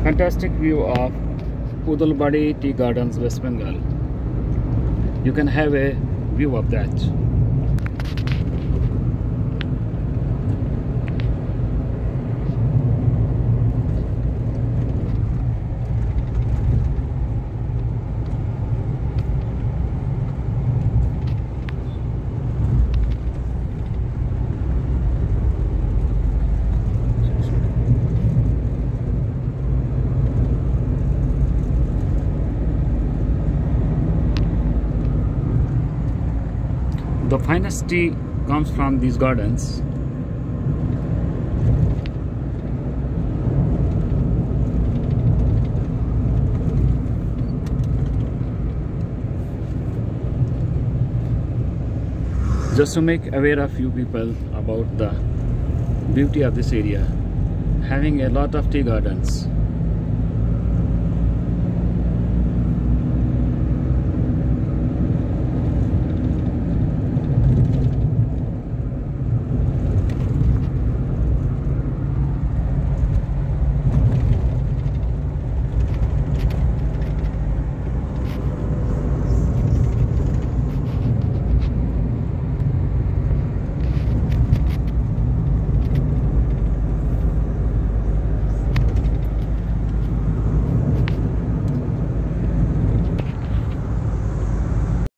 Fantastic view of Udalbadi Tea Gardens, West Bengal. You can have a view of that. The finest tea comes from these gardens. Just to make aware of you people about the beauty of this area, having a lot of tea gardens.